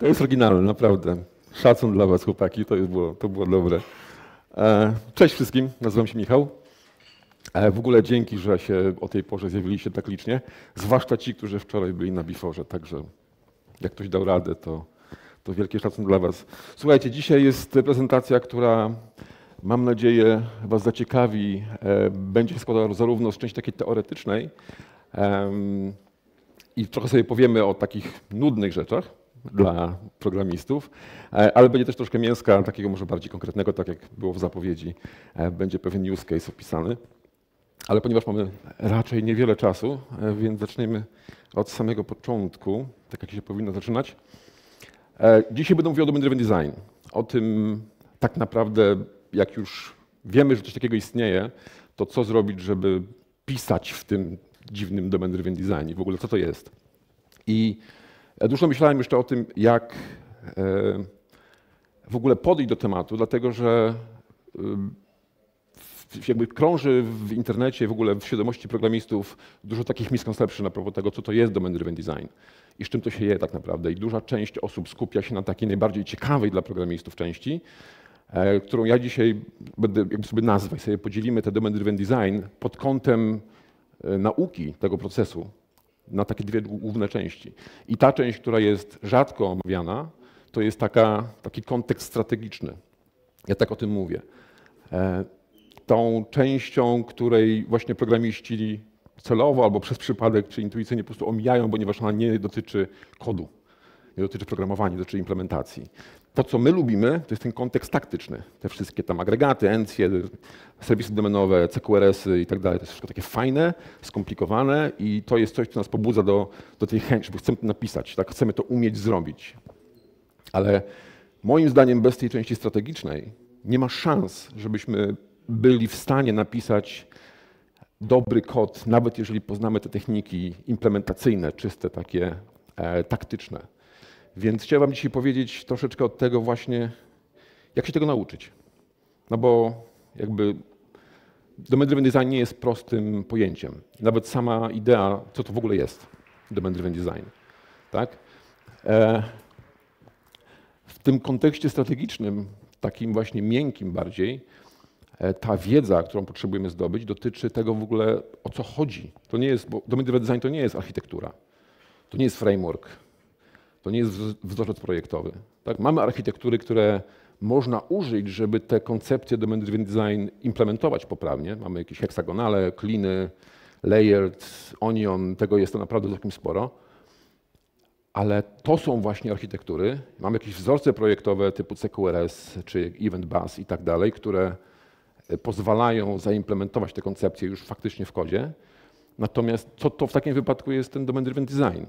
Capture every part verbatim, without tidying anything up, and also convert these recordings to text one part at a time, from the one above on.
To jest oryginalne, naprawdę. Szacun dla was, chłopaki, to było, to było dobre. Cześć wszystkim, nazywam się Michał. W ogóle dzięki, że się o tej porze zjawiliście tak licznie, zwłaszcza ci, którzy wczoraj byli na biforze, także jak ktoś dał radę, to, to wielki szacun dla was. Słuchajcie, dzisiaj jest prezentacja, która mam nadzieję was zaciekawi, będzie się składała zarówno z części takiej teoretycznej i trochę sobie powiemy o takich nudnych rzeczach dla programistów, ale będzie też troszkę mięska, takiego może bardziej konkretnego, tak jak było w zapowiedzi, będzie pewien use case opisany. Ale ponieważ mamy raczej niewiele czasu, więc zaczniemy od samego początku, tak jak się powinno zaczynać. Dzisiaj będę mówił o Domain Driven Design. O tym tak naprawdę, jak już wiemy, że coś takiego istnieje, to co zrobić, żeby pisać w tym dziwnym Domain Driven Design i w ogóle co to jest. I dużo myślałem jeszcze o tym, jak w ogóle podejść do tematu, dlatego że jakby krąży w internecie, w ogóle w świadomości programistów dużo takich misconception na propos tego, co to jest Domain Driven Design i z czym to się je tak naprawdę. I duża część osób skupia się na takiej najbardziej ciekawej dla programistów części, którą ja dzisiaj będę jakby sobie nazwać, sobie podzielimy te Domain Driven Design pod kątem nauki tego procesu na takie dwie główne części. I ta część, która jest rzadko omawiana, to jest taka, taki kontekst strategiczny. Ja tak o tym mówię. Tą częścią, której właśnie programiści celowo albo przez przypadek czy intuicyjnie po prostu omijają, ponieważ ona nie dotyczy kodu, nie dotyczy programowania, nie dotyczy implementacji. To, co my lubimy, to jest ten kontekst taktyczny. Te wszystkie tam agregaty, encje, serwisy domenowe, C Q R S y i tak dalej. To jest wszystko takie fajne, skomplikowane i to jest coś, co nas pobudza do, do tej chęci, bo chcemy to napisać, tak? Chcemy to umieć zrobić. Ale moim zdaniem bez tej części strategicznej nie ma szans, żebyśmy byli w stanie napisać dobry kod, nawet jeżeli poznamy te techniki implementacyjne, czyste, takie e, taktyczne. Więc chciałem wam dzisiaj powiedzieć troszeczkę od tego właśnie, jak się tego nauczyć. No bo jakby Domain Driven Design nie jest prostym pojęciem. Nawet sama idea, co to w ogóle jest Domain Driven Design. Tak? E, w tym kontekście strategicznym, takim właśnie miękkim bardziej, ta wiedza, którą potrzebujemy zdobyć, dotyczy tego w ogóle, o co chodzi. To nie jest, bo Domain Driven Design to nie jest architektura, to nie jest framework, to nie jest wzorzec projektowy. Tak? Mamy architektury, które można użyć, żeby te koncepcje Domain Driven Design implementować poprawnie. Mamy jakieś heksagonale, kliny, layered, onion, tego jest to naprawdę całkiem sporo. Ale to są właśnie architektury. Mamy jakieś wzorce projektowe typu C Q R S czy Event Bus i tak dalej, które pozwalają zaimplementować te koncepcje już faktycznie w kodzie. Natomiast co to w takim wypadku jest ten Domain Driven Design?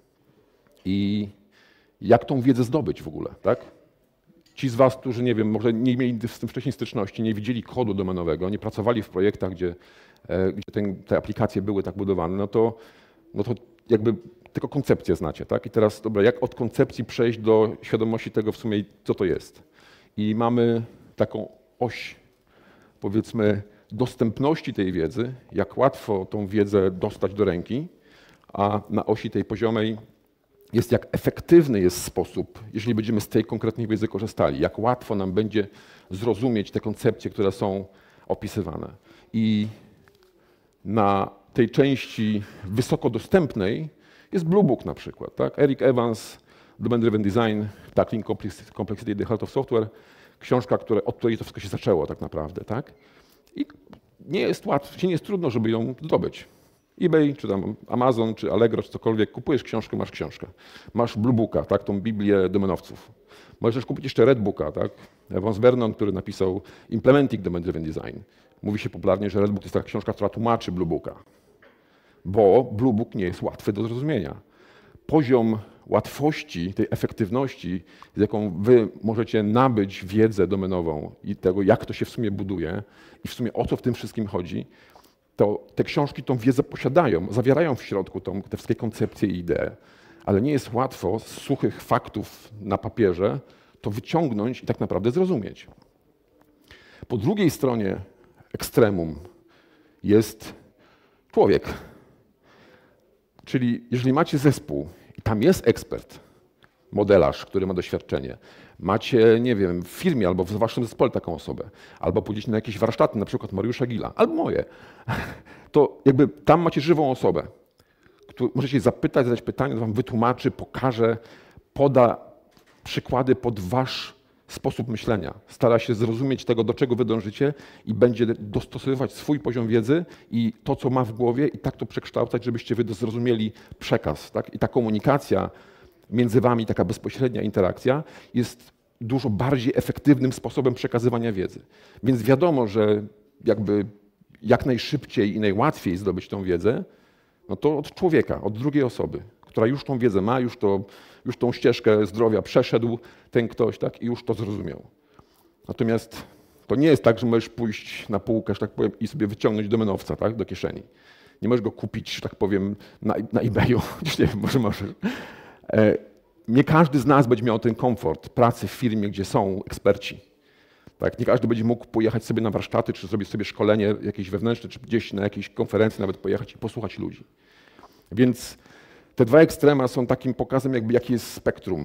I jak tą wiedzę zdobyć w ogóle, tak? Ci z was, którzy nie wiem, może nie mieli z tym wcześniej styczności, nie widzieli kodu domenowego, nie pracowali w projektach, gdzie, gdzie ten, te aplikacje były tak budowane, no to, no to jakby tylko koncepcję znacie, tak? I teraz, dobra, jak od koncepcji przejść do świadomości tego w sumie, co to jest? I mamy taką oś, powiedzmy, dostępności tej wiedzy, jak łatwo tą wiedzę dostać do ręki, a na osi tej poziomej jest jak efektywny jest sposób, jeżeli będziemy z tej konkretnej wiedzy korzystali, jak łatwo nam będzie zrozumieć te koncepcje, które są opisywane. I na tej części wysoko dostępnej jest Blue Book na przykład. Tak? Eric Evans, Domain Driven Design, Tackling Complexity at the Heart of Software. Książka, które, od której to wszystko się zaczęło tak naprawdę. Tak? I nie jest łatwo, nie jest trudno, żeby ją zdobyć. eBay, czy tam Amazon, czy Allegro, czy cokolwiek, kupujesz książkę, masz książkę. Masz Blue Booka, tak? Tą Biblię domenowców. Możesz też kupić jeszcze Red Booka, tak? Vance Vernon, który napisał Implementing Domain Driven Design. Mówi się popularnie, że Red Book to jest taka książka, która tłumaczy Blue Booka. Bo Blue Book nie jest łatwy do zrozumienia. Poziom łatwości, tej efektywności, z jaką wy możecie nabyć wiedzę domenową i tego, jak to się w sumie buduje i w sumie o co w tym wszystkim chodzi, to te książki tą wiedzę posiadają, zawierają w środku tą, te wszystkie koncepcje i idee, ale nie jest łatwo z suchych faktów na papierze to wyciągnąć i tak naprawdę zrozumieć. Po drugiej stronie ekstremum jest człowiek. Czyli jeżeli macie zespół i tam jest ekspert, modelarz, który ma doświadczenie. Macie, nie wiem, w firmie albo w waszym zespole taką osobę. Albo pójdziecie na jakieś warsztaty, na przykład Mariusza Gila, albo moje. To jakby tam macie żywą osobę, którą możecie zapytać, zadać pytanie, wam wytłumaczy, pokaże, poda przykłady pod wasz sposób myślenia. Stara się zrozumieć tego, do czego wy dążycie i będzie dostosowywać swój poziom wiedzy i to, co ma w głowie i tak to przekształcać, żebyście wy zrozumieli przekaz. Tak? I ta komunikacja między wami, taka bezpośrednia interakcja jest dużo bardziej efektywnym sposobem przekazywania wiedzy. Więc wiadomo, że jakby jak najszybciej i najłatwiej zdobyć tą wiedzę, no to od człowieka, od drugiej osoby, która już tą wiedzę ma, już, to, już tą ścieżkę zdrowia przeszedł ten ktoś, tak, i już to zrozumiał. Natomiast to nie jest tak, że możesz pójść na półkę, że tak powiem, i sobie wyciągnąć domenowca, tak, do kieszeni. Nie możesz go kupić, że tak powiem, na, na eBayu. Nie wiem, może możesz. E, nie każdy z nas będzie miał ten komfort pracy w firmie, gdzie są eksperci. Tak, nie każdy będzie mógł pojechać sobie na warsztaty, czy zrobić sobie szkolenie jakieś wewnętrzne, czy gdzieś na jakiejś konferencji nawet pojechać i posłuchać ludzi. Więc te dwa ekstrema są takim pokazem, jakby jakie jest spektrum.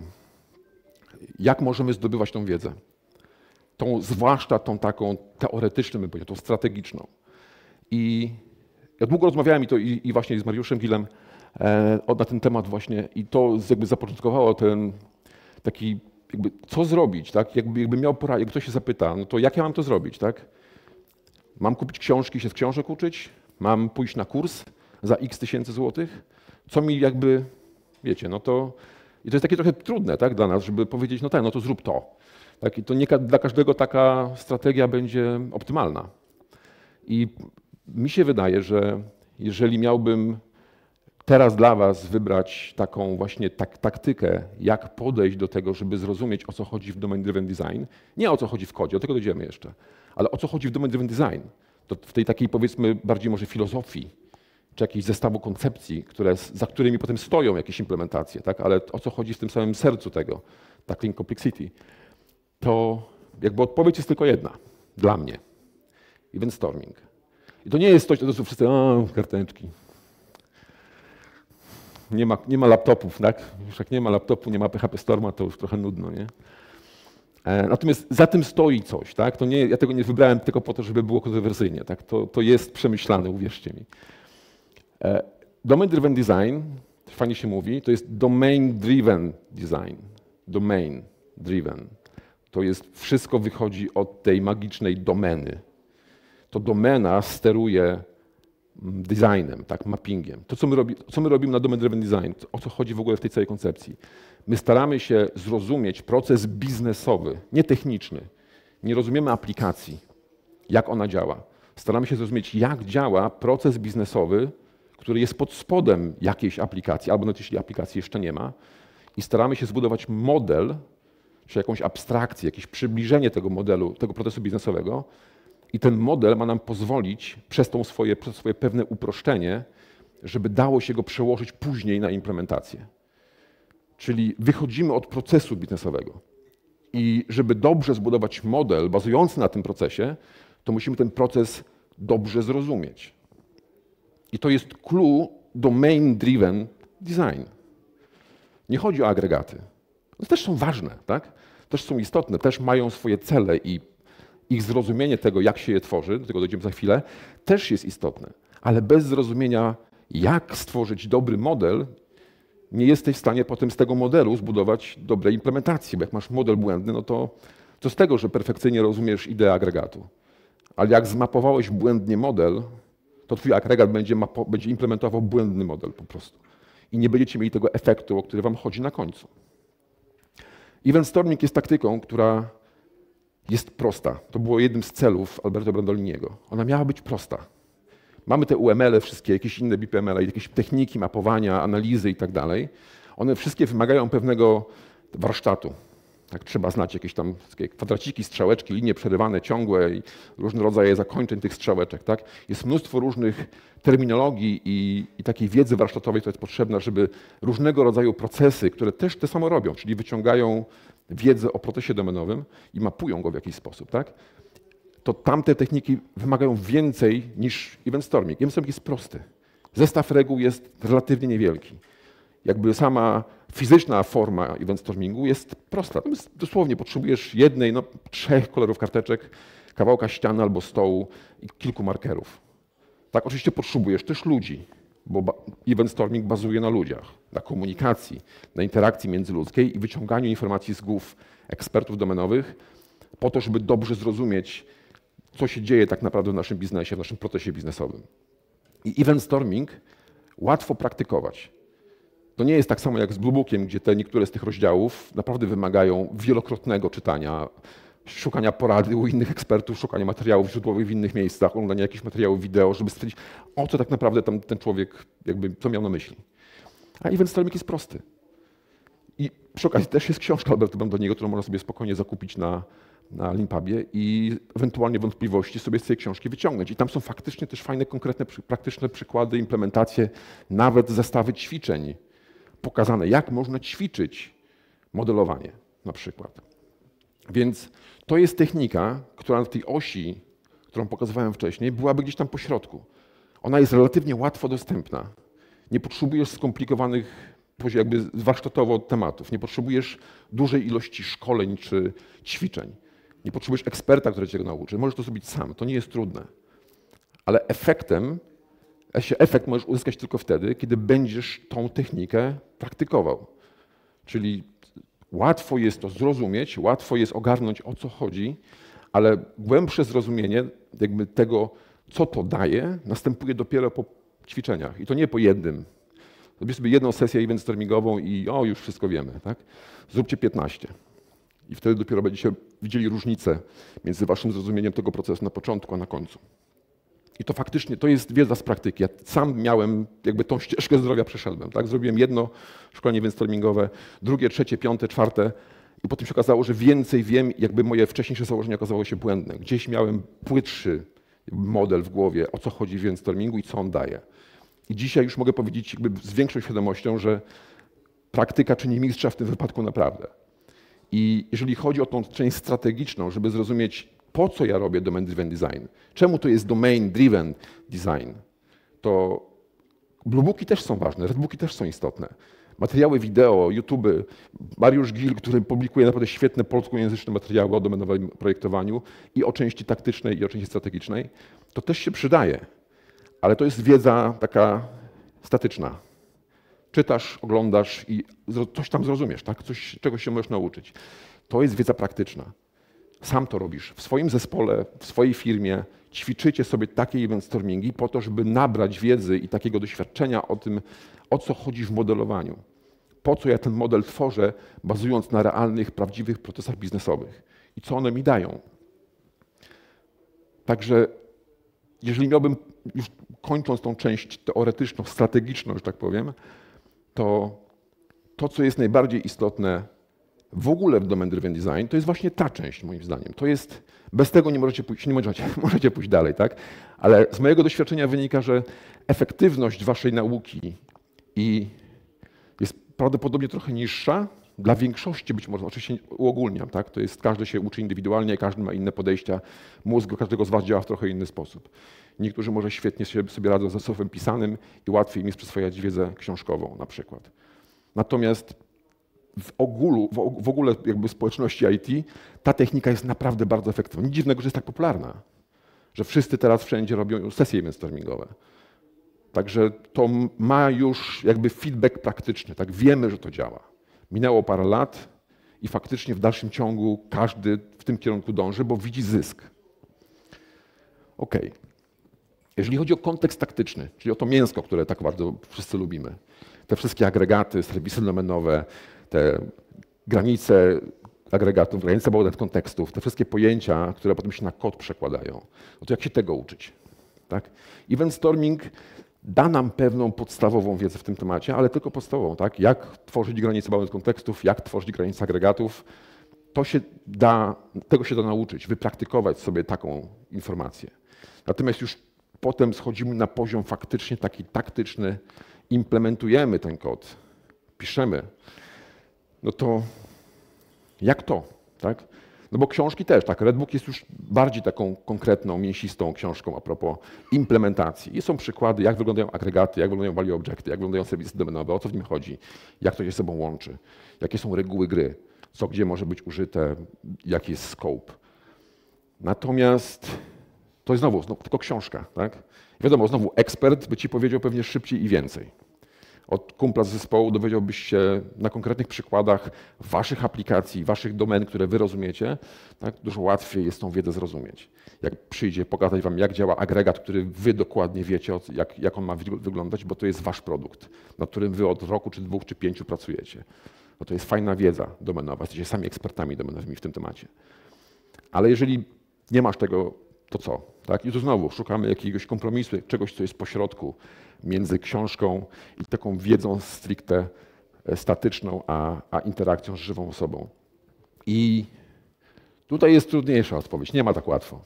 Jak możemy zdobywać tą wiedzę. Tą, zwłaszcza tą taką teoretyczną, bym powiedział, tą strategiczną. I ja długo rozmawiałem i, to, i, i właśnie z Mariuszem Gilem e, na ten temat właśnie i to jakby zapoczątkowało ten taki jakby co zrobić, tak? Jakby, jakby miał poradę, jakby ktoś się zapyta, no to jak ja mam to zrobić, tak? Mam kupić książki, się z książek uczyć? Mam pójść na kurs za x tysięcy złotych? Co mi jakby, wiecie, no to i to jest takie trochę trudne, tak, dla nas, żeby powiedzieć, no tak, no to zrób to. Tak? I to nie dla każdego taka strategia będzie optymalna. I mi się wydaje, że jeżeli miałbym teraz dla was wybrać taką właśnie tak, taktykę, jak podejść do tego, żeby zrozumieć, o co chodzi w Domain Driven Design, nie o co chodzi w kodzie, do tego dojdziemy jeszcze, ale o co chodzi w Domain Driven Design, to w tej takiej powiedzmy bardziej może filozofii, czy jakiegoś zestawu koncepcji, które, za którymi potem stoją jakieś implementacje, tak? Ale o co chodzi w tym samym sercu tego, tackling complexity, to jakby odpowiedź jest tylko jedna, dla mnie, event storming. I to nie jest coś, to są wszyscy, o, karteczki. Nie ma, nie ma laptopów, tak? Już jak nie ma laptopu, nie ma P H P Storma, to już trochę nudno, nie? E, natomiast za tym stoi coś, tak? To nie, ja tego nie wybrałem tylko po to, żeby było kontrowersyjnie, tak? To, to jest przemyślane, uwierzcie mi. E, Domain Driven Design, fajnie się mówi, to jest Domain Driven Design. Domain Driven. To jest, wszystko wychodzi od tej magicznej domeny. To domena steruje designem, tak, mappingiem. To, co my, robi, co my robimy na Domain Driven Design, o co chodzi w ogóle w tej całej koncepcji. My staramy się zrozumieć proces biznesowy, nie techniczny. Nie rozumiemy aplikacji, jak ona działa. Staramy się zrozumieć, jak działa proces biznesowy, który jest pod spodem jakiejś aplikacji, albo nawet jeśli aplikacji jeszcze nie ma. I staramy się zbudować model, czy jakąś abstrakcję, jakieś przybliżenie tego modelu, tego procesu biznesowego. I ten model ma nam pozwolić przez, tą swoje, przez swoje pewne uproszczenie, żeby dało się go przełożyć później na implementację. Czyli wychodzimy od procesu biznesowego. I żeby dobrze zbudować model bazujący na tym procesie, to musimy ten proces dobrze zrozumieć. I to jest clue domain-driven design. Nie chodzi o agregaty. One też są ważne, tak? Też są istotne, też mają swoje cele i ich zrozumienie tego, jak się je tworzy, do tego dojdziemy za chwilę, też jest istotne. Ale bez zrozumienia, jak stworzyć dobry model, nie jesteś w stanie potem z tego modelu zbudować dobrej implementacji. Bo jak masz model błędny, no to co z tego, że perfekcyjnie rozumiesz ideę agregatu. Ale jak zmapowałeś błędnie model, to twój agregat będzie, będzie implementował błędny model po prostu. I nie będziecie mieli tego efektu, o który wam chodzi na końcu. Event storming jest taktyką, która jest prosta. To było jednym z celów Alberto Brandoliniego. Ona miała być prosta. Mamy te U M L-y wszystkie, jakieś inne B P M L-y, jakieś techniki mapowania, analizy i tak dalej. One wszystkie wymagają pewnego warsztatu. Tak, trzeba znać jakieś tam kwadraciki, strzałeczki, linie przerywane, ciągłe i różne rodzaje zakończeń tych strzałeczek. Tak? Jest mnóstwo różnych terminologii i, i takiej wiedzy warsztatowej, która jest potrzebna, żeby różnego rodzaju procesy, które też te samo robią, czyli wyciągają wiedzę o procesie domenowym i mapują go w jakiś sposób, tak? To tamte techniki wymagają więcej niż event storming. Event storming jest prosty. Zestaw reguł jest relatywnie niewielki. Jakby sama fizyczna forma event stormingu jest prosta. To jest dosłownie potrzebujesz jednej, no trzech kolorów karteczek, kawałka ściany albo stołu i kilku markerów. Tak, oczywiście potrzebujesz też ludzi, bo event storming bazuje na ludziach, na komunikacji, na interakcji międzyludzkiej i wyciąganiu informacji z głów ekspertów domenowych po to, żeby dobrze zrozumieć, co się dzieje tak naprawdę w naszym biznesie, w naszym procesie biznesowym. I event storming łatwo praktykować. To nie jest tak samo jak z Bluebookiem, gdzie te niektóre z tych rozdziałów naprawdę wymagają wielokrotnego czytania, szukania porady u innych ekspertów, szukania materiałów źródłowych w innych miejscach, oglądania jakichś materiałów wideo, żeby stwierdzić, o co tak naprawdę tam ten człowiek, jakby, co miał na myśli. A event storming jest prosty. I przy okazji też jest książka Alberta Bandoniego, którą można sobie spokojnie zakupić na, na Limpubie i ewentualnie wątpliwości sobie z tej książki wyciągnąć. I tam są faktycznie też fajne, konkretne, praktyczne przykłady, implementacje, nawet zestawy ćwiczeń pokazane, jak można ćwiczyć modelowanie na przykład. Więc to jest technika, która na tej osi, którą pokazywałem wcześniej, byłaby gdzieś tam po środku. Ona jest relatywnie łatwo dostępna. Nie potrzebujesz skomplikowanych, jakby warsztatowo tematów. Nie potrzebujesz dużej ilości szkoleń czy ćwiczeń. Nie potrzebujesz eksperta, który cię go nauczy. Możesz to zrobić sam. To nie jest trudne. Ale efektem, efekt możesz uzyskać tylko wtedy, kiedy będziesz tą technikę praktykował. Czyli łatwo jest to zrozumieć, łatwo jest ogarnąć, o co chodzi, ale głębsze zrozumienie jakby tego, co to daje, następuje dopiero po ćwiczeniach. I to nie po jednym. Zrobisz sobie jedną sesję event stormingową i o, już wszystko wiemy. Tak? Zróbcie piętnaście. I wtedy dopiero będziecie widzieli różnicę między waszym zrozumieniem tego procesu na początku, a na końcu. I to faktycznie, to jest wiedza z praktyki. Ja sam miałem, jakby tą ścieżkę zdrowia przeszedłem. Tak? Zrobiłem jedno szkolenie event stormingowe, drugie, trzecie, piąte, czwarte i potem się okazało, że więcej wiem, jakby moje wcześniejsze założenia okazały się błędne. Gdzieś miałem płytszy model w głowie, o co chodzi w event stormingu i co on daje. I dzisiaj już mogę powiedzieć jakby z większą świadomością, że praktyka czyni mistrza w tym wypadku naprawdę. I jeżeli chodzi o tą część strategiczną, żeby zrozumieć, po co ja robię domain-driven design, czemu to jest domain-driven design, to Bluebooki też są ważne, Redbooki też są istotne. Materiały wideo, YouTube, Mariusz Gil, który publikuje naprawdę świetne polskojęzyczne materiały o domenowym projektowaniu i o części taktycznej, i o części strategicznej, to też się przydaje. Ale to jest wiedza taka statyczna. Czytasz, oglądasz i coś tam zrozumiesz, tak? Coś, czegoś się możesz nauczyć. To jest wiedza praktyczna. Sam to robisz w swoim zespole, w swojej firmie. Ćwiczycie sobie takie event stormingi po to, żeby nabrać wiedzy i takiego doświadczenia o tym, o co chodzi w modelowaniu. Po co ja ten model tworzę, bazując na realnych, prawdziwych procesach biznesowych i co one mi dają. Także jeżeli miałbym, już kończąc tą część teoretyczną, strategiczną, że tak powiem, to to, co jest najbardziej istotne w ogóle w domain-driven design, to jest właśnie ta część, moim zdaniem. To jest, bez tego nie możecie pójść, nie możecie, możecie pójść dalej, tak? Ale z mojego doświadczenia wynika, że efektywność waszej nauki i jest prawdopodobnie trochę niższa, dla większości być może, oczywiście uogólniam, tak? To jest, każdy się uczy indywidualnie, każdy ma inne podejścia, mózg każdego z was działa w trochę inny sposób. Niektórzy może świetnie sobie radzą ze słowem pisanym i łatwiej im jest przyswajać wiedzę książkową na przykład. Natomiast w ogóle, w ogóle jakby społeczności I T ta technika jest naprawdę bardzo efektywna. Nic dziwnego, że jest tak popularna, że wszyscy teraz wszędzie robią sesje event stormingowe. Także to ma już jakby feedback praktyczny, tak? Wiemy, że to działa. Minęło parę lat i faktycznie w dalszym ciągu każdy w tym kierunku dąży, bo widzi zysk. OK. Jeżeli chodzi o kontekst taktyczny, czyli o to mięsko, które tak bardzo wszyscy lubimy, te wszystkie agregaty, serwisy domenowe, te granice agregatów, granice bałdet kontekstów, te wszystkie pojęcia, które potem się na kod przekładają, no to jak się tego uczyć? Tak? Event storming da nam pewną podstawową wiedzę w tym temacie, ale tylko podstawową, tak? Jak tworzyć granice bałdet kontekstów, jak tworzyć granice agregatów, to się da, tego się da nauczyć, wypraktykować sobie taką informację. Natomiast już potem schodzimy na poziom faktycznie taki taktyczny, implementujemy ten kod, piszemy, no to jak to, tak? No bo książki też, tak, Redbook jest już bardziej taką konkretną, mięsistą książką a propos implementacji. I są przykłady, jak wyglądają agregaty, jak wyglądają value objecty, jak wyglądają serwisy domenowe, o co w nim chodzi, jak to się ze sobą łączy, jakie są reguły gry, co gdzie może być użyte, jaki jest scope. Natomiast to jest znowu, znowu tylko książka, tak? Wiadomo, znowu ekspert by ci powiedział pewnie szybciej i więcej. Od kumpla z zespołu dowiedziałbyś się na konkretnych przykładach waszych aplikacji, waszych domen, które wy rozumiecie, tak? Dużo łatwiej jest tą wiedzę zrozumieć. Jak przyjdzie pokazać wam, jak działa agregat, który wy dokładnie wiecie, jak, jak on ma wyglądać, bo to jest wasz produkt, nad którym wy od roku, czy dwóch, czy pięciu pracujecie. No to jest fajna wiedza domenowa, jesteście sami ekspertami domenowymi w tym temacie. Ale jeżeli nie masz tego, to co? Tak? I tu znowu szukamy jakiegoś kompromisu, czegoś, co jest pośrodku między książką i taką wiedzą stricte statyczną, a, a interakcją z żywą osobą. I tutaj jest trudniejsza odpowiedź, nie ma tak łatwo.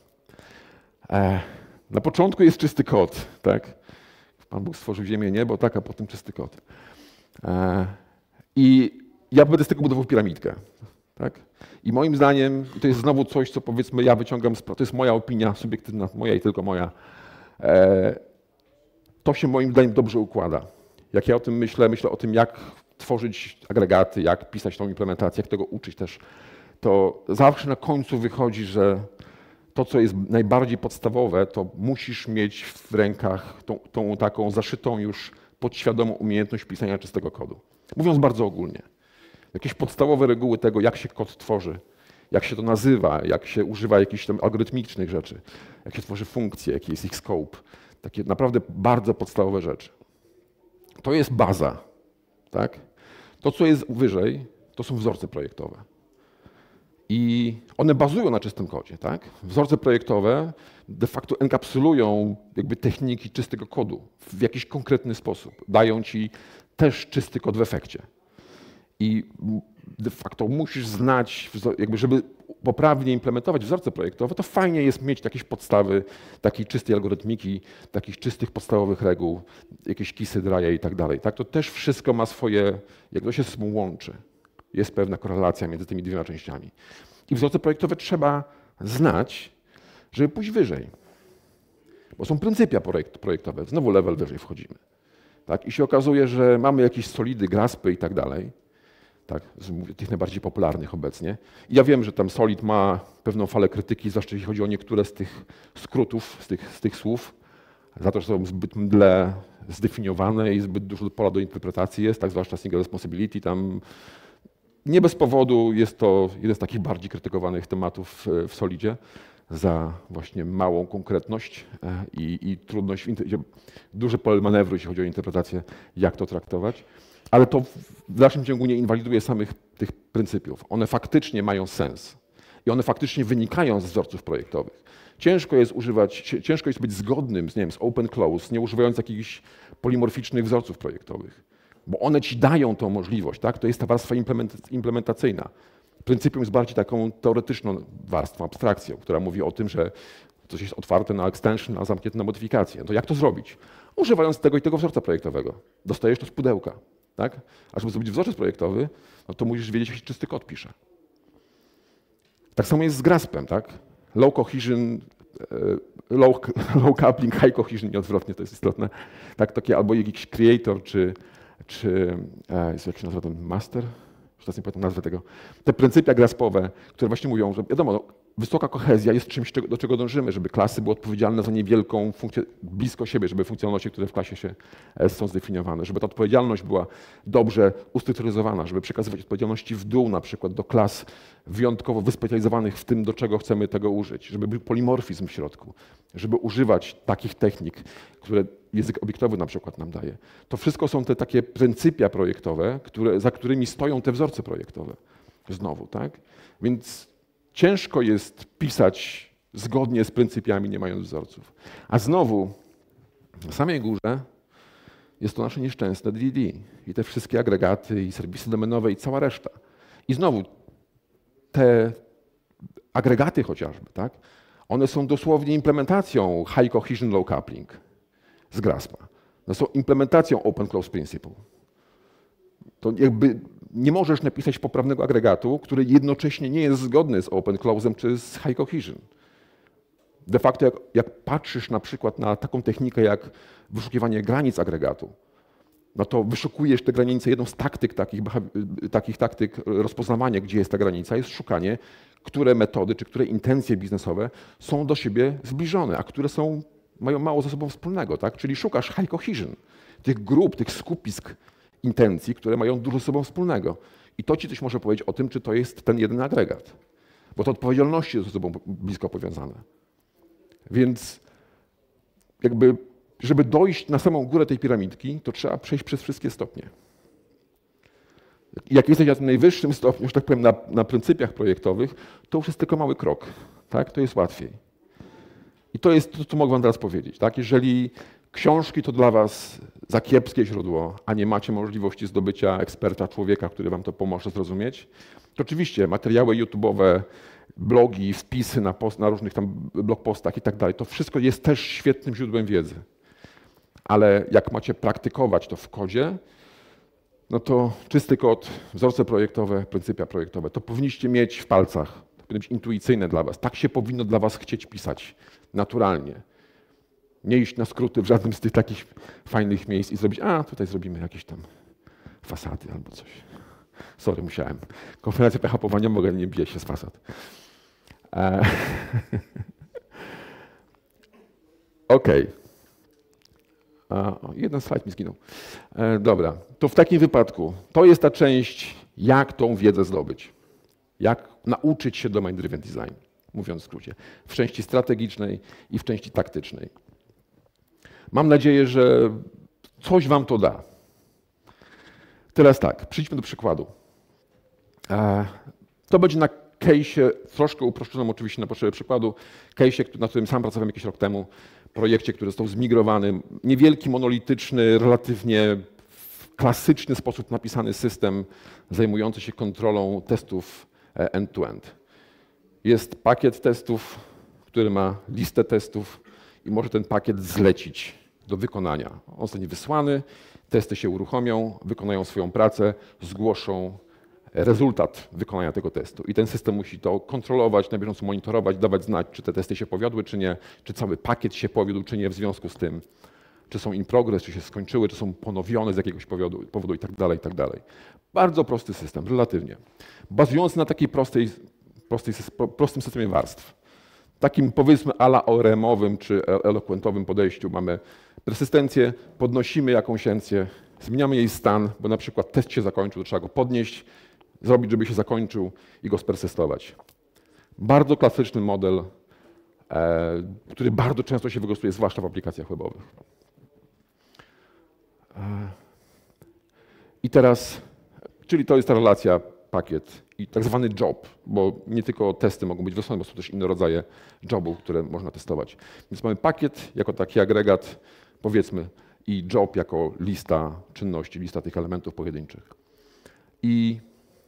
E, na początku jest czysty kod, tak? Pan Bóg stworzył ziemię i niebo, tak, a potem czysty kod. E, I ja będę z tego budował piramidkę. Tak? I moim zdaniem, to jest znowu coś, co powiedzmy ja wyciągam, z, to jest moja opinia subiektywna, moja i tylko moja, e, to się moim zdaniem dobrze układa. Jak ja o tym myślę, myślę o tym, jak tworzyć agregaty, jak pisać tą implementację, jak tego uczyć też, to zawsze na końcu wychodzi, że to, co jest najbardziej podstawowe, to musisz mieć w rękach tą, tą taką zaszytą już podświadomą umiejętność pisania czystego kodu. Mówiąc bardzo ogólnie. Jakieś podstawowe reguły tego, jak się kod tworzy, jak się to nazywa, jak się używa jakichś tam algorytmicznych rzeczy, jak się tworzy funkcje, jaki jest ich scope. Takie naprawdę bardzo podstawowe rzeczy. To jest baza. Tak? To, co jest wyżej, to są wzorce projektowe. I one bazują na czystym kodzie. Tak? Wzorce projektowe de facto enkapsulują jakby techniki czystego kodu w jakiś konkretny sposób. Dają ci też czysty kod w efekcie. I de facto musisz znać, jakby żeby poprawnie implementować wzorce projektowe, to fajnie jest mieć jakieś podstawy takiej czystej algorytmiki, takich czystych podstawowych reguł, jakieś kisy, draje i tak dalej. Tak, to też wszystko ma swoje, jak to się ze sobą łączy. Jest pewna korelacja między tymi dwiema częściami. I wzorce projektowe trzeba znać, żeby pójść wyżej. Bo są pryncypia projekt, projektowe, znowu level wyżej wchodzimy. Tak? I się okazuje, że mamy jakieś solidy, graspy i tak dalej. Tak, z tych najbardziej popularnych obecnie. I ja wiem, że tam Solid ma pewną falę krytyki, zwłaszcza jeśli chodzi o niektóre z tych skrótów, z tych, z tych słów, za to, że są zbyt mdle zdefiniowane i zbyt dużo pola do interpretacji jest, tak zwłaszcza single responsibility. Tam nie bez powodu jest to jeden z takich bardziej krytykowanych tematów w Solidzie za właśnie małą konkretność i, i trudność, duże pole manewru, jeśli chodzi o interpretację, jak to traktować. Ale to w dalszym ciągu nie inwaliduje samych tych pryncypiów. One faktycznie mają sens i one faktycznie wynikają z wzorców projektowych. Ciężko jest używać, ciężko jest być zgodnym z, nie wiem, z open close, nie używając jakichś polimorficznych wzorców projektowych, bo one ci dają tą możliwość, tak? To jest ta warstwa implementacyjna. Pryncypium jest bardziej taką teoretyczną warstwą, abstrakcją, która mówi o tym, że coś jest otwarte na extension, a zamknięte na modyfikację. To jak to zrobić? Używając tego i tego wzorca projektowego. Dostajesz to z pudełka. Tak? A żeby zrobić wzorzec projektowy, no to musisz wiedzieć, jak się czysty kod pisze. Tak samo jest z Graspem, tak? Low cohesion, low, low coupling, high cohesion, nieodwrotnie, to jest istotne. Tak, takie albo jakiś creator, czy, czy jest, jak się nazywa ten master? Już teraz nie pamiętam nazwy tego. Te pryncypia graspowe, które właśnie mówią, że wiadomo, no, wysoka kohezja jest czymś, do czego dążymy, żeby klasy były odpowiedzialne za niewielką funkcję blisko siebie, żeby funkcjonalności, które w klasie się są zdefiniowane, żeby ta odpowiedzialność była dobrze ustrukturyzowana, żeby przekazywać odpowiedzialności w dół na przykład do klas wyjątkowo wyspecjalizowanych w tym, do czego chcemy tego użyć, żeby był polimorfizm w środku, żeby używać takich technik, które język obiektowy na przykład nam daje. To wszystko są te takie pryncypia projektowe, które, za którymi stoją te wzorce projektowe. Znowu, tak? Więc ciężko jest pisać zgodnie z pryncypiami, nie mając wzorców. A znowu, na samej górze jest to nasze nieszczęsne D D D i te wszystkie agregaty i serwisy domenowe i cała reszta. I znowu, te agregaty chociażby, tak? One są dosłownie implementacją high cohesion, low coupling z Graspa. One są implementacją open close principle. To jakby nie możesz napisać poprawnego agregatu, który jednocześnie nie jest zgodny z Open Close'em czy z High Cohesion. De facto jak, jak patrzysz na przykład na taką technikę jak wyszukiwanie granic agregatu, no to wyszukujesz te granice. Jedną z taktyk takich, takich taktyk rozpoznawania, gdzie jest ta granica, jest szukanie, które metody czy które intencje biznesowe są do siebie zbliżone, a które są, mają mało ze sobą wspólnego. Tak? Czyli szukasz high cohesion, tych grup, tych skupisk intencji, które mają dużo ze sobą wspólnego. I to ci coś może powiedzieć o tym, czy to jest ten jeden agregat. Bo te odpowiedzialności są ze sobą blisko powiązane. Więc jakby, żeby dojść na samą górę tej piramidki, to trzeba przejść przez wszystkie stopnie. Jak jesteś na tym najwyższym stopniu, że tak powiem, na, na pryncypiach projektowych, to już jest tylko mały krok. Tak? To jest łatwiej. I to jest to, co mogę wam teraz powiedzieć. Tak? Jeżeli książki to dla was za kiepskie źródło, a nie macie możliwości zdobycia eksperta, człowieka, który wam to pomoże zrozumieć, to oczywiście materiały YouTube'owe, blogi, wpisy na, post, na różnych tam blogpostach i tak dalej, to wszystko jest też świetnym źródłem wiedzy. Ale jak macie praktykować to w kodzie, no to czysty kod, wzorce projektowe, pryncypia projektowe, to powinniście mieć w palcach. To powinno być intuicyjne dla was. Tak się powinno dla was chcieć pisać, naturalnie. Nie iść na skróty w żadnym z tych takich fajnych miejsc i zrobić, a tutaj zrobimy jakieś tam fasady albo coś. Sorry, musiałem. Konferencja P H P-owania mogę nie bijać się z fasad. E Okej. Okay. Jeden slajd mi zginął. E, dobra, to w takim wypadku to jest ta część, jak tą wiedzę zdobyć. Jak nauczyć się domain driven design, mówiąc w skrócie. W części strategicznej i w części taktycznej. Mam nadzieję, że coś wam to da. Teraz tak, przejdźmy do przykładu. E, to będzie na case'ie, troszkę uproszczonym oczywiście na potrzeby przykładu, case'ie, na którym sam pracowałem jakiś rok temu, projekcie, który został zmigrowany, niewielki, monolityczny, relatywnie w klasyczny sposób napisany system zajmujący się kontrolą testów end-to-end. Jest pakiet testów, który ma listę testów i może ten pakiet zlecić do wykonania. On zostanie wysłany, testy się uruchomią, wykonają swoją pracę, zgłoszą rezultat wykonania tego testu. I ten system musi to kontrolować, na bieżąco monitorować, dawać znać, czy te testy się powiodły, czy nie, czy cały pakiet się powiódł, czy nie w związku z tym, czy są in progress, czy się skończyły, czy są ponowione z jakiegoś powodu, powodu i tak dalej, i tak dalej. Bardzo prosty system, relatywnie. Bazujący na takiej prostej, prostej, prostym systemie warstw. Takim powiedzmy a la O R M-owym czy eloquentowym podejściu mamy persystencję, podnosimy jakąś encję, zmieniamy jej stan, bo na przykład test się zakończył, to trzeba go podnieść, zrobić, żeby się zakończył i go spersystować. Bardzo klasyczny model, e, który bardzo często się wykorzystuje, zwłaszcza w aplikacjach webowych. E, I teraz, czyli to jest ta relacja pakiet i tak zwany job, bo nie tylko testy mogą być wysłane, bo są też inne rodzaje jobów, które można testować. Więc mamy pakiet jako taki agregat, powiedzmy, i job jako lista czynności, lista tych elementów pojedynczych. I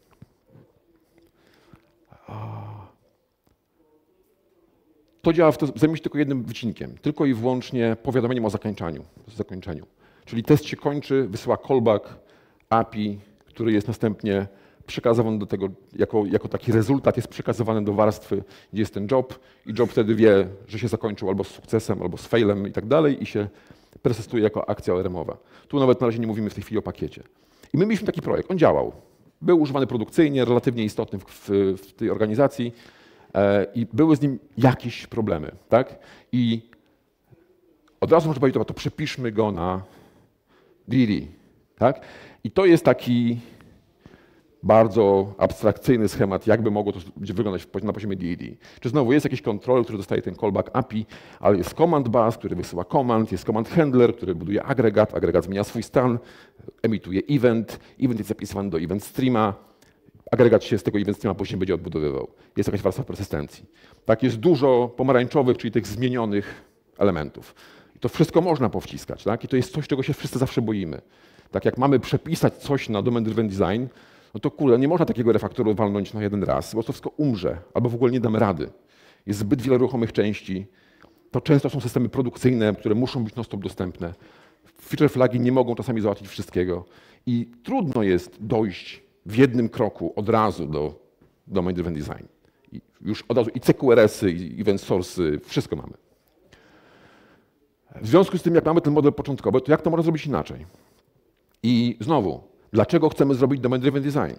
to działa, w to, zajmuje się tylko jednym wycinkiem, tylko i wyłącznie powiadomieniem o zakończeniu, zakończeniu. Czyli test się kończy, wysyła callback, A P I, który jest następnie przekazywany do tego, jako, jako taki rezultat jest przekazywany do warstwy, gdzie jest ten job i job wtedy wie, że się zakończył albo z sukcesem, albo z failem i tak dalej i się persystuje jako akcja O R M-owa. Tu nawet na razie nie mówimy w tej chwili o pakiecie. I my mieliśmy taki projekt, on działał. Był używany produkcyjnie, relatywnie istotny w, w, w tej organizacji e, i były z nim jakieś problemy. Tak? I od razu można powiedzieć, to, to przepiszmy go na D D. Tak? I to jest taki bardzo abstrakcyjny schemat, jakby mogło to wyglądać na poziomie D D. Czy znowu jest jakiś kontroler, który dostaje ten callback A P I, ale jest command bus, który wysyła command, jest command handler, który buduje agregat, agregat zmienia swój stan, emituje event, event jest zapisywany do event streama, agregat się z tego event streama później będzie odbudowywał. Jest jakaś warstwa persystencji. Tak, jest dużo pomarańczowych, czyli tych zmienionych elementów. I to wszystko można powciskać, tak? I to jest coś, czego się wszyscy zawsze boimy. Tak jak mamy przepisać coś na domain driven design, no to kurde, nie można takiego refaktoru walnąć na jeden raz, bo to wszystko umrze, albo w ogóle nie damy rady. Jest zbyt wiele ruchomych części. To często są systemy produkcyjne, które muszą być non-stop dostępne. Feature flagi nie mogą czasami załatwić wszystkiego. I trudno jest dojść w jednym kroku od razu do Domain Driven Design. I już od razu i C Q R S-y, i event source'y, wszystko mamy. W związku z tym, jak mamy ten model początkowy, to jak to można zrobić inaczej? I znowu, dlaczego chcemy zrobić Domain Driven Design?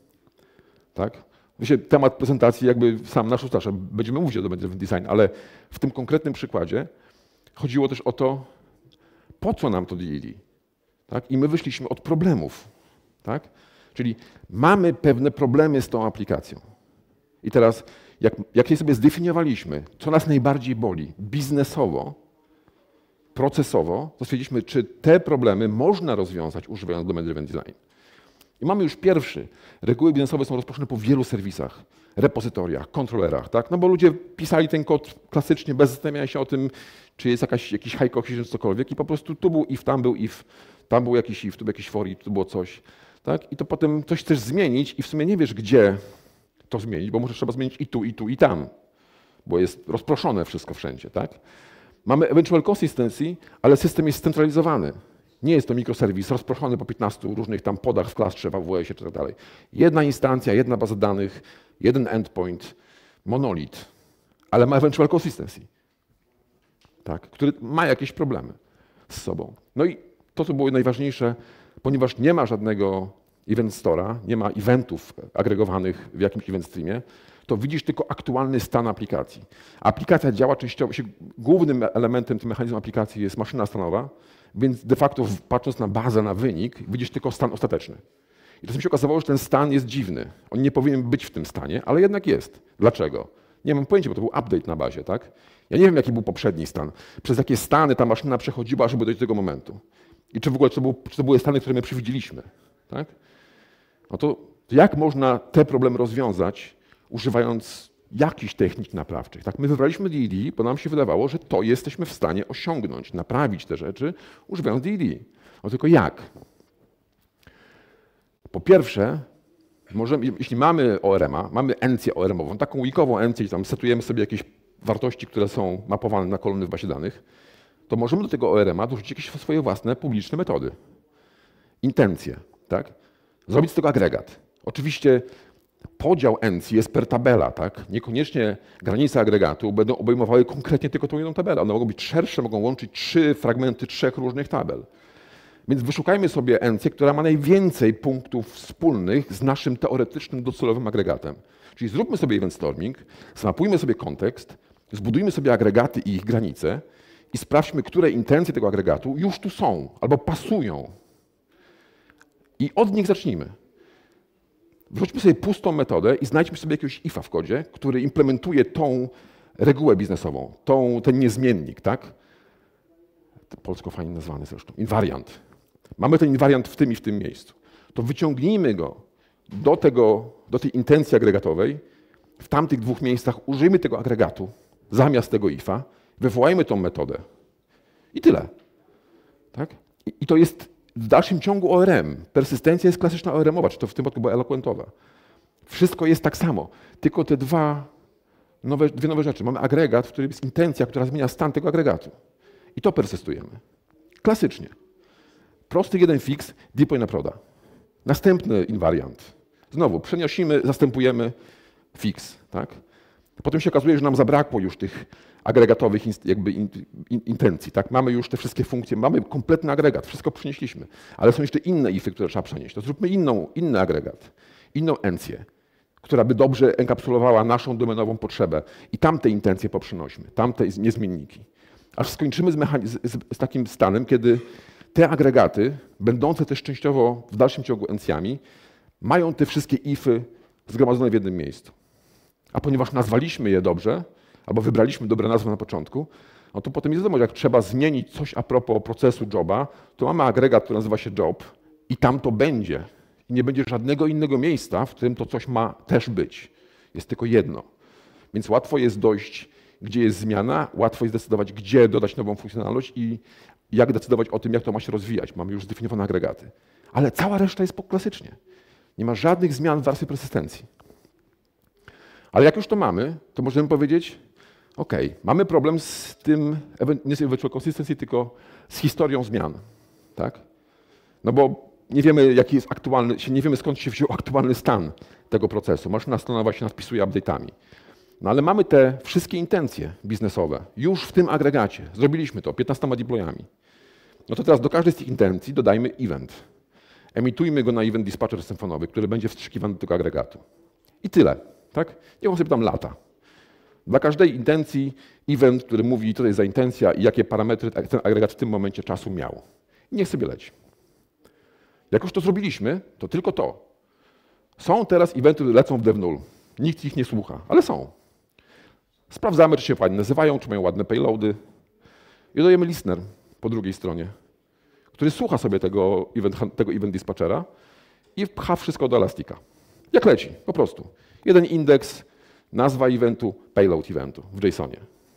Tak? Myślę, temat prezentacji jakby sam nasz ustarza. Będziemy mówić o Domain Driven Design, ale w tym konkretnym przykładzie chodziło też o to, po co nam to D L D. Tak? I my wyszliśmy od problemów. Tak? Czyli mamy pewne problemy z tą aplikacją. I teraz, jak, jak je sobie zdefiniowaliśmy, co nas najbardziej boli biznesowo, procesowo, to stwierdziliśmy, czy te problemy można rozwiązać używając Domain Driven Design. I mamy już pierwszy. Reguły biznesowe są rozproszone po wielu serwisach, repozytoriach, kontrolerach, tak? No bo ludzie pisali ten kod klasycznie, bez zastanawiania się o tym, czy jest jakaś, jakiś high cohesion, cokolwiek i po prostu tu był if, tam był if, tam był jakiś if, tu był jakiś for each, tu było coś. Tak? I to potem coś chcesz zmienić i w sumie nie wiesz, gdzie to zmienić, bo może trzeba zmienić i tu, i tu, i tam, bo jest rozproszone wszystko wszędzie. Tak? Mamy eventual consistency, ale system jest scentralizowany. Nie jest to mikroserwis rozproszony po piętnastu różnych tam podach w klastrze, w A W S-ie czy tak dalej. Jedna instancja, jedna baza danych, jeden endpoint, monolit, ale ma eventual consistency, tak? Który ma jakieś problemy z sobą. No i to, co było najważniejsze, ponieważ nie ma żadnego event store'a, nie ma eventów agregowanych w jakimś event streamie, to widzisz tylko aktualny stan aplikacji. Aplikacja działa częściowo, głównym elementem tym mechanizmu aplikacji jest maszyna stanowa, więc de facto patrząc na bazę, na wynik, widzisz tylko stan ostateczny. I to mi się okazało, że ten stan jest dziwny. On nie powinien być w tym stanie, ale jednak jest. Dlaczego? Nie mam pojęcia, bo to był update na bazie, tak? Ja nie wiem, jaki był poprzedni stan. Przez jakie stany ta maszyna przechodziła, żeby dojść do tego momentu. I czy w ogóle czy to, było, czy to były stany, które my przewidzieliśmy, tak? No to jak można te problemy rozwiązać, używając jakichś technik naprawczych? Tak? My wybraliśmy D L D, bo nam się wydawało, że to jesteśmy w stanie osiągnąć, naprawić te rzeczy, używając D L D. No tylko jak? Po pierwsze, możemy, jeśli mamy O R M-a, mamy encję O R M-ową, taką weekową encję, tam setujemy sobie jakieś wartości, które są mapowane na kolumny w bazie danych, to możemy do tego O R M-a dorzucić jakieś swoje własne publiczne metody. Intencje, tak? Zrobić z tego agregat. Oczywiście podział encji jest per tabela, tak? Niekoniecznie granice agregatu będą obejmowały konkretnie tylko tą jedną tabelę. One mogą być szersze, mogą łączyć trzy fragmenty trzech różnych tabel. Więc wyszukajmy sobie encję, która ma najwięcej punktów wspólnych z naszym teoretycznym docelowym agregatem. Czyli zróbmy sobie event storming, zmapujmy sobie kontekst, zbudujmy sobie agregaty i ich granice i sprawdźmy, które intencje tego agregatu już tu są albo pasują. I od nich zacznijmy. Wrzućmy sobie pustą metodę i znajdźmy sobie jakiegoś ifa w kodzie, który implementuje tą regułę biznesową, tą, ten niezmiennik, tak? To polsko fajnie nazwany zresztą, invariant. Mamy ten invariant w tym i w tym miejscu. To wyciągnijmy go do, tego, do tej intencji agregatowej, w tamtych dwóch miejscach użyjmy tego agregatu zamiast tego ifa, wywołajmy tą metodę. I tyle. Tak? I, i to jest w dalszym ciągu O R M. Persystencja jest klasyczna O R M-owa, czy to w tym przypadku była eloquentowa. Wszystko jest tak samo, tylko te dwa nowe, dwie nowe rzeczy. Mamy agregat, w którym jest intencja, która zmienia stan tego agregatu. I to persystujemy. Klasycznie. Prosty jeden fix, deploy na proda. Następny invariant. Znowu przenosimy, zastępujemy fix. Tak? Potem się okazuje, że nam zabrakło już tych agregatowych jakby in, in, intencji. Tak? Mamy już te wszystkie funkcje, mamy kompletny agregat, wszystko przenieśliśmy. Ale są jeszcze inne ify, które trzeba przenieść. To zróbmy inną, inny agregat, inną encję, która by dobrze enkapsulowała naszą domenową potrzebę i tamte intencje poprzenośmy, tamte niezmienniki. Aż skończymy z, z, z takim stanem, kiedy te agregaty, będące też częściowo w dalszym ciągu encjami, mają te wszystkie ify zgromadzone w jednym miejscu. A ponieważ nazwaliśmy je dobrze, albo wybraliśmy dobre nazwy na początku, no to potem jest wiadomo, że jak trzeba zmienić coś a propos procesu joba, to mamy agregat, który nazywa się job i tam to będzie. I nie będzie żadnego innego miejsca, w którym to coś ma też być. Jest tylko jedno. Więc łatwo jest dojść, gdzie jest zmiana, łatwo jest zdecydować, gdzie dodać nową funkcjonalność i jak decydować o tym, jak to ma się rozwijać. Mamy już zdefiniowane agregaty. Ale cała reszta jest klasycznie. Nie ma żadnych zmian w warstwie persystencji. Ale jak już to mamy, to możemy powiedzieć, OK, mamy problem z tym, nie z eventual consistency, tylko z historią zmian. Tak? No bo nie wiemy, jaki jest aktualny, nie wiemy skąd się wziął aktualny stan tego procesu. Maszyna stanowa się nadpisuje update'ami. No ale mamy te wszystkie intencje biznesowe już w tym agregacie. Zrobiliśmy to piętnastoma deployami. No to teraz do każdej z tych intencji dodajmy event. Emitujmy go na event dispatcher symfonowy, który będzie wstrzykiwany do tego agregatu. I tyle. Tak? Niech on sobie tam lata. Dla każdej intencji event, który mówi, co to jest za intencja i jakie parametry ten agregat w tym momencie czasu miał. I niech sobie leci. Jak już to zrobiliśmy, to tylko to. Są teraz eventy, które lecą w DevNull. Nikt ich nie słucha, ale są. Sprawdzamy, czy się ładnie nazywają, czy mają ładne payloady. I dodajemy listener po drugiej stronie, który słucha sobie tego event, tego event dispatchera i pcha wszystko do Elastica. Jak leci, po prostu. Jeden indeks, nazwa eventu, payload eventu w JSONie.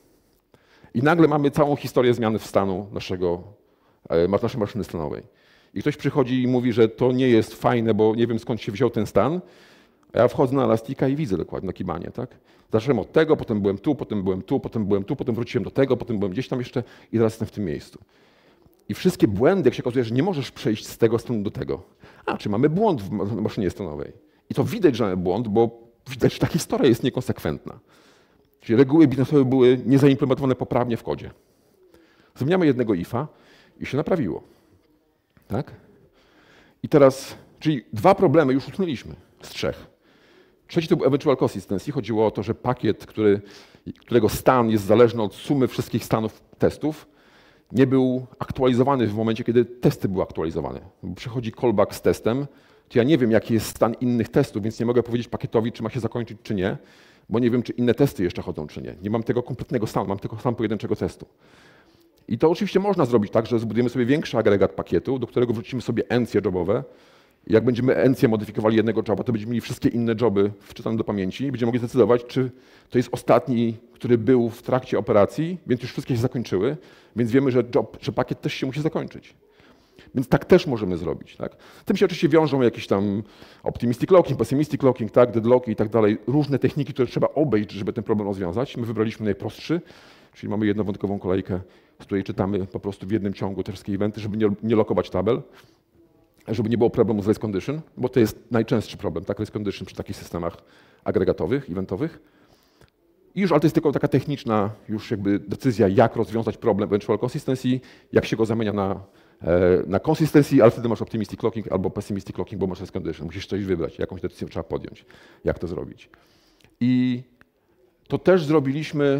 I nagle mamy całą historię zmiany w stanu naszego, naszej maszyny stanowej. I ktoś przychodzi i mówi, że to nie jest fajne, bo nie wiem skąd się wziął ten stan, a ja wchodzę na Elastica i widzę dokładnie na Kibanie, tak? Zacząłem od tego, potem byłem tu, potem byłem tu, potem byłem tu, potem wróciłem do tego, potem byłem gdzieś tam jeszcze i teraz jestem w tym miejscu. I wszystkie błędy, jak się okazuje, że nie możesz przejść z tego stanu do tego. A, czy mamy błąd w maszynie stanowej? I to widać, że mamy błąd, bo widać, że ta historia jest niekonsekwentna. Czyli reguły biznesowe były niezaimplementowane poprawnie w kodzie. Zmieniamy jednego ifa i się naprawiło. Tak? I teraz, czyli dwa problemy już usunęliśmy z trzech. Trzeci to był eventual consistency. Chodziło o to, że pakiet, który, którego stan jest zależny od sumy wszystkich stanów testów, nie był aktualizowany w momencie, kiedy testy były aktualizowane. Bo przychodzi callback z testem, to ja nie wiem, jaki jest stan innych testów, więc nie mogę powiedzieć pakietowi, czy ma się zakończyć, czy nie, bo nie wiem, czy inne testy jeszcze chodzą, czy nie. Nie mam tego kompletnego stanu, mam tylko stan pojedynczego testu. I to oczywiście można zrobić tak, że zbudujemy sobie większy agregat pakietu, do którego wrzucimy sobie encje jobowe. I jak będziemy encje modyfikowali jednego joba, to będziemy mieli wszystkie inne joby wczytane do pamięci i będziemy mogli zdecydować, czy to jest ostatni, który był w trakcie operacji, więc już wszystkie się zakończyły, więc wiemy, że job, że pakiet też się musi zakończyć. Więc tak też możemy zrobić. Tak? Tym się oczywiście wiążą jakieś tam optimistic locking, pessimistic locking, tak, deadlocki i tak dalej, różne techniki, które trzeba obejść, żeby ten problem rozwiązać. My wybraliśmy najprostszy, czyli mamy jednowątkową kolejkę, z której czytamy po prostu w jednym ciągu te wszystkie eventy, żeby nie, nie lokować tabel, żeby nie było problemu z race condition, bo to jest najczęstszy problem, tak, race condition przy takich systemach agregatowych, eventowych. I już, ale to jest tylko taka techniczna już jakby decyzja, jak rozwiązać problem eventual consistency, jak się go zamienia na, na consistency, ale wtedy masz optimistic locking albo pessimistic locking, bo masz race condition. Musisz coś wybrać, jakąś decyzję trzeba podjąć, jak to zrobić. I to też zrobiliśmy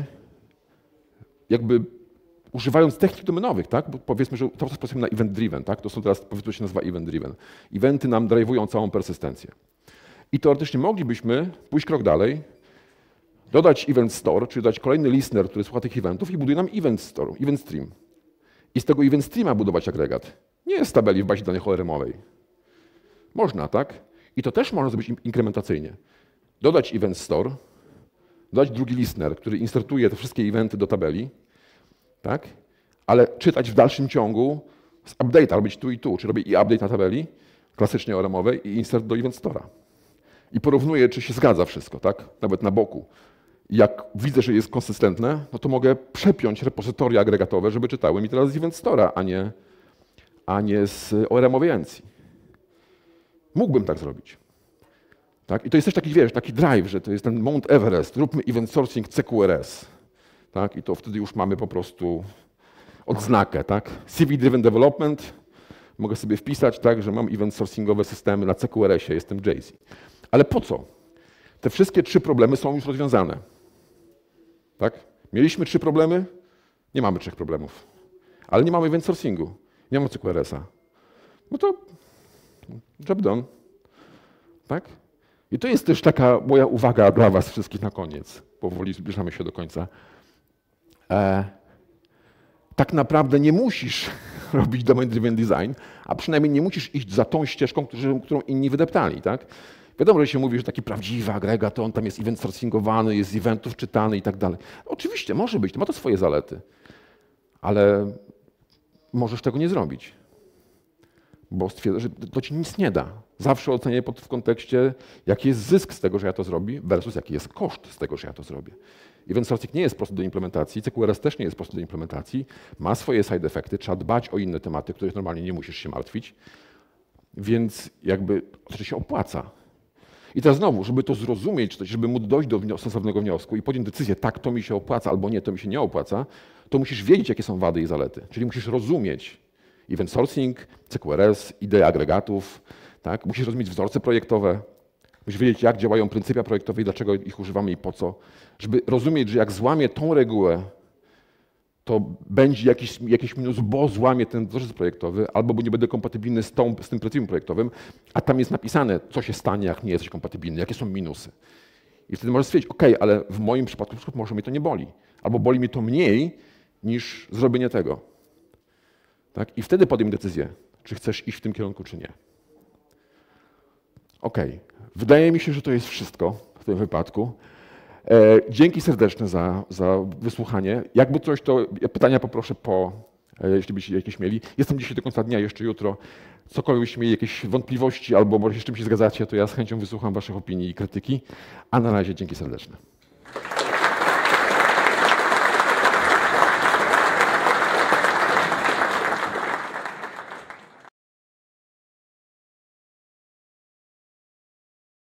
jakby używając technik domenowych, tak? Bo powiedzmy, że to pracujemy na event driven, tak? To są teraz, powiedzmy, się nazywa event driven. Eventy nam drive'ują całą persystencję. I teoretycznie moglibyśmy pójść krok dalej, dodać event store, czyli dać kolejny listener, który słucha tych eventów i buduje nam event store, event stream. I z tego event streama budować agregat. Nie z tabeli w bazie danych O R M-owej. Można, tak? I to też można zrobić inkrementacyjnie. Dodać event store, dodać drugi listener, który insertuje te wszystkie eventy do tabeli, tak? Ale czytać w dalszym ciągu z update, albo być tu i tu, czy robię i update na tabeli, klasycznie O R M-owej i insert do event store'a. I porównuję, czy się zgadza wszystko, tak? Nawet na boku. I jak widzę, że jest konsystentne, no to mogę przepiąć repozytoria agregatowe, żeby czytały mi teraz z event store'a, a nie, a nie z O R M-owej encji. Mógłbym tak zrobić. Tak? I to jest też taki, wiesz, taki drive, że to jest ten Mount Everest, róbmy event sourcing C Q R S. Tak? I to wtedy już mamy po prostu odznakę. Tak? C V-driven development, mogę sobie wpisać, tak, że mam event sourcingowe systemy na C Q R S-ie, jestem J C. Ale po co? Te wszystkie trzy problemy są już rozwiązane. Tak? Mieliśmy trzy problemy? Nie mamy trzech problemów. Ale nie mamy event sourcingu, nie mamy C Q R S-a. No to job done. Tak? I to jest też taka moja uwaga dla was wszystkich na koniec. Powoli zbliżamy się do końca. E, tak naprawdę nie musisz robić domain-driven design, a przynajmniej nie musisz iść za tą ścieżką, którą, którą inni wydeptali. Tak? Wiadomo, że się mówi, że taki prawdziwy agregat, to on tam jest event sourcingowany, jest z eventów czytany i tak dalej. Oczywiście, może być, to ma to swoje zalety, ale możesz tego nie zrobić, bo stwierdzasz, że to ci nic nie da. Zawsze ocenię pod, w kontekście, jaki jest zysk z tego, że ja to zrobię, versus jaki jest koszt z tego, że ja to zrobię. Event sourcing nie jest prosty do implementacji, C Q R S też nie jest prosty do implementacji, ma swoje side effecty, trzeba dbać o inne tematy, których normalnie nie musisz się martwić. Więc jakby to się opłaca. I teraz znowu, żeby to zrozumieć, żeby móc dojść do sensownego wniosku i podjąć decyzję, tak, to mi się opłaca, albo nie, to mi się nie opłaca, to musisz wiedzieć, jakie są wady i zalety. Czyli musisz rozumieć event sourcing, C Q R S, ideę agregatów, tak? Musisz rozumieć wzorce projektowe, musisz wiedzieć, jak działają pryncypia projektowe i dlaczego ich używamy i po co. Żeby rozumieć, że jak złamię tą regułę, to będzie jakiś, jakiś minus, bo złamię ten wzorzec projektowy, albo bo nie będę kompatybilny z, tą, z tym pryncypium projektowym, a tam jest napisane, co się stanie, jak nie jesteś kompatybilny, jakie są minusy. I wtedy możesz stwierdzić, OK, ale w moim przypadku może mnie to nie boli, albo boli mnie to mniej niż zrobienie tego. Tak? I wtedy podejm decyzję, czy chcesz iść w tym kierunku, czy nie. OK, wydaje mi się, że to jest wszystko w tym wypadku. E, dzięki serdeczne za, za wysłuchanie. Jakby coś, to pytania poproszę po, e, jeśli byście jakieś mieli. Jestem dzisiaj do końca dnia, jeszcze jutro. Cokolwiek byście mieli jakieś wątpliwości albo może się z czymś zgadzacie, to ja z chęcią wysłucham waszych opinii i krytyki. A na razie dzięki serdeczne.